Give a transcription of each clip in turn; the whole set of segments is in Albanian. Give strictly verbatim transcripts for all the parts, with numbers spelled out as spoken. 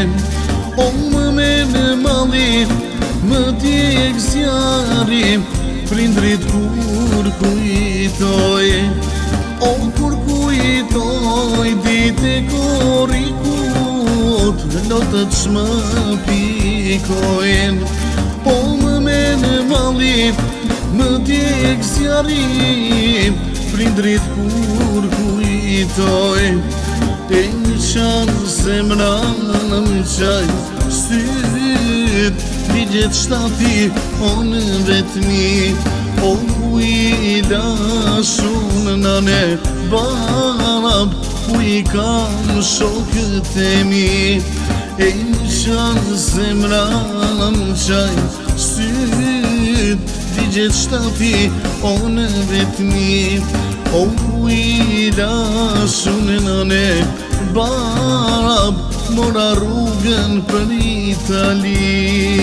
O më menë mali, më tjek zjari, prindrit kur kujtoj. O kur kujtoj, dite korikut, lotët shmë pikojnë. O më menë mali, më tjek zjari, prindrit kur kujtoj. E në qanë zemra në më qaj syt, ligjet shtati o në vetëmi. O ku i dashun në ne bab, ku i kam shokët e mi. E në qanë zemra në më qaj syt, ligjet shtati o në vetëmi. O ku i dashun në ne bab, mora rrugën për Itali.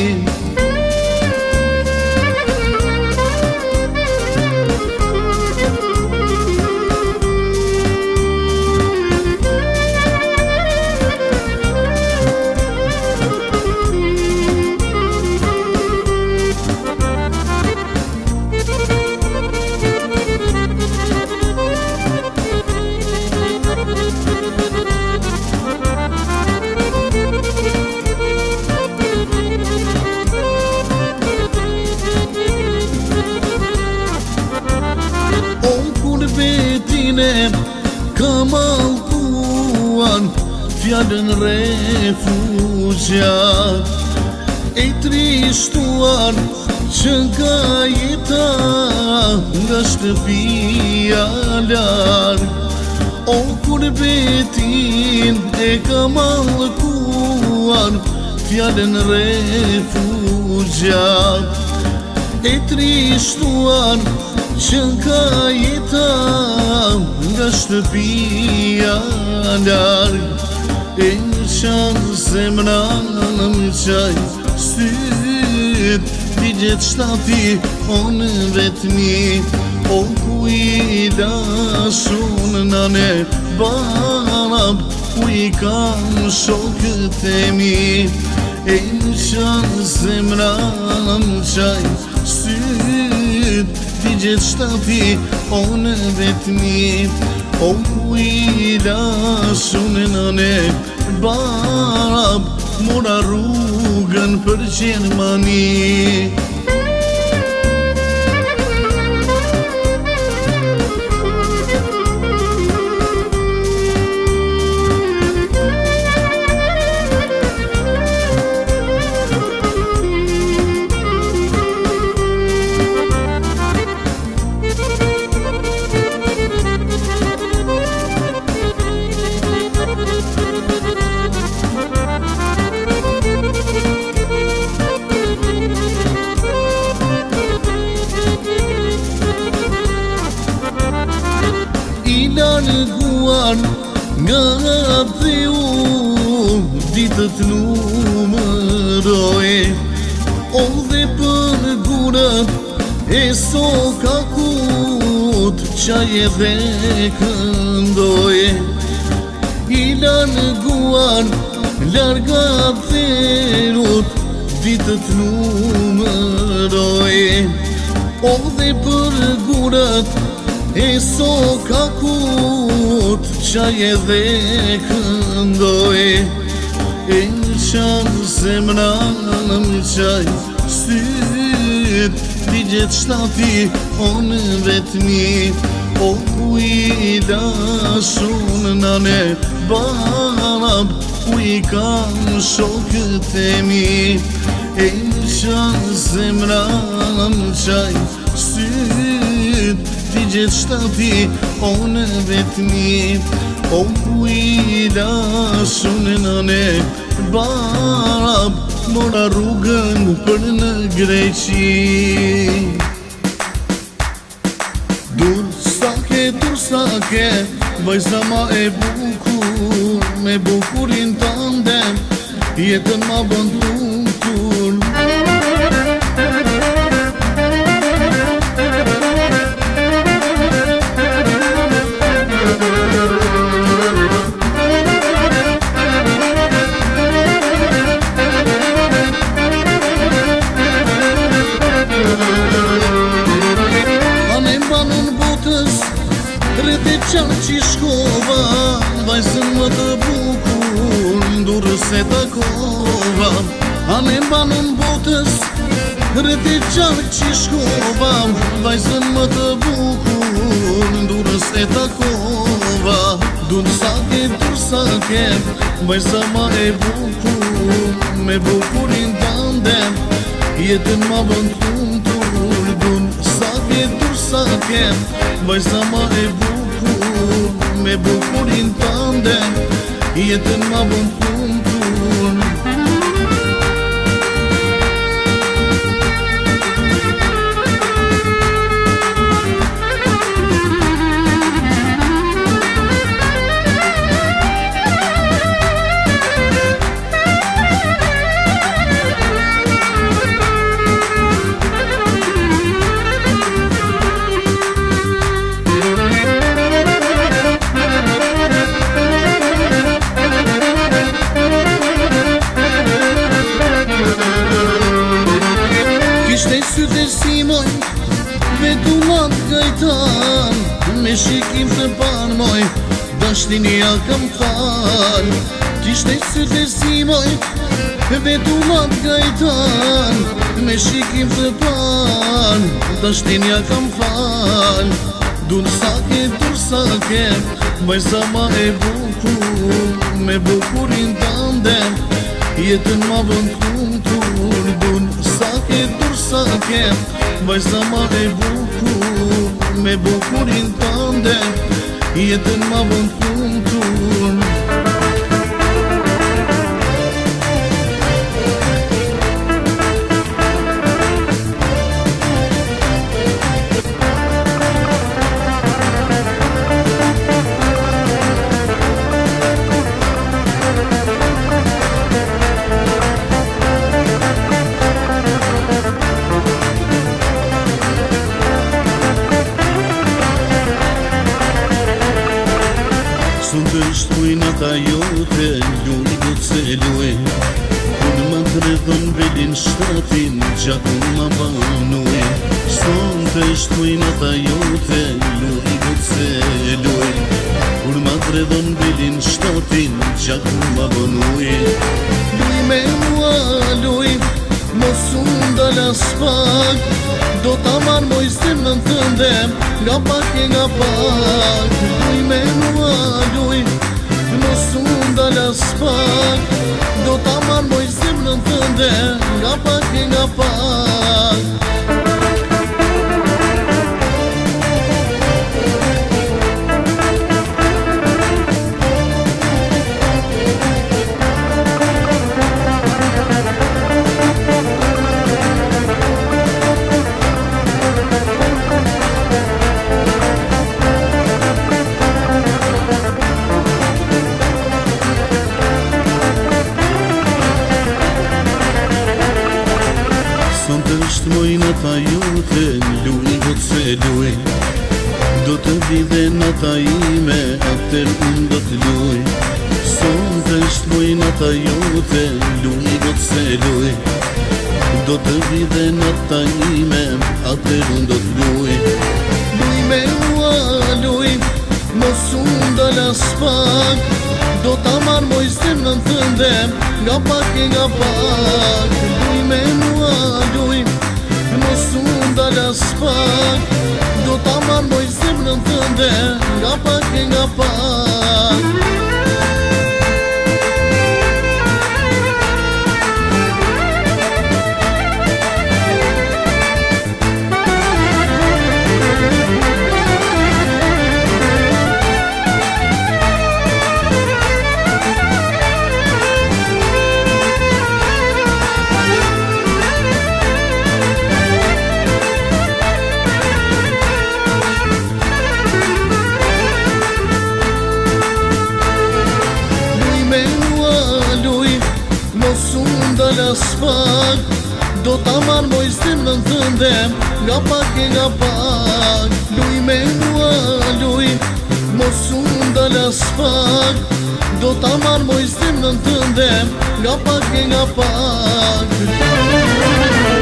Kam altuan fjallën refugjat, e trishtuan që nga jeta nga shtëpia larg. O kur betin e kam altuan fjallën refugjat, e trishtuan që nga jeta nga shtëpia larg. E në qanë zemra në më qaj syt, ligjet shtati o në vetëmi. O ku i dashun në ne bab, ku i kam shokët e mi. E në qanë zemra në më qaj syt, ligjet shtati o në vetëmi. O ku i dashun në ne bab, mora rrugën për Gjermani. Larguan nga dheu, ditët numëroj. O dhe për gurët e sokakut, qaj edhe këndoj. I larguan larga dherut, ditët numëroj. O dhe për gurët e sokakut, qaj edhe këndoj. E në qanë zemra në më qaj syt, ligjet shtati o në vetëmi. O ku i dashun në ne bab, ku i kam shokët e mi. E në qanë zemra në më qaj syt, ligjet shtati o në vetëmi. O ku i dashun në ne bab, mora rrugën për në Greqi. Dur sake, dur sake, vajza ma e bukur, me bukurin tënde jetën ma bën bukur. takova A ne banon botës Rëti qarë që shkova Vajzën më të bukur Ndurës e takova Dun sa ke, dur sa ke Vajza ma e bukur Me bukurin tandem Jetën ma bën tuntur Dun sa ke, dur sa ke Vajza ma e bukur Me bukurin tandem Jetën ma bën tuntur Kishte syte si moj, vetu mat gajtan Me shikim të pan moj, dashtinia kam fal Kishte syte si moj, vetu mat gajtan Me shikim të pan, dashtinia kam fal Dur sa ke, dur sa ke, vajza ma e bukur Me bukurin tandem, jetën ma bën tuntur Dur sa ke, dur sa ke, vajza ma e bukur Me bukurin tandem, jetën ma bën tuntur Sunt është mujnata jote, luj do të se luj Kur ma të redhon velin shtatin, gjakun ma banuj Sunt është mujnata jote, luj do të se luj Kur ma të redhon velin shtatin, gjakun ma banuj Luj me mua, luj, mos unë dalas pak Do ta marrë moj zemrën tëndem, nga pak e nga pak Luj me mua, luj, mos unë dalas pak Do ta marrë moj zemrën tëndem, nga pak e nga pak Sunt është mojnata jote, luj do të se luj Do të vide nata ime, atër unë do të luj Sunt është mojnata jote, luj do të se luj Do të vide nata ime, atër unë do të luj Luj me mua, luj, mos unë dalas pak Do ta marrë moj zemrën tëndem, nga pak e nga pak Luj me mua, luj, mos unë dalas pak Do ta marrë moj zemrën tëndem, nga pak e nga pak dalas pak Do ta marrë moj zemrën tëndem, nga pak e nga pak Luj me mua, luj, mos unë dalas pak Do ta marrë moj zemrën tëndem, nga pak e nga pak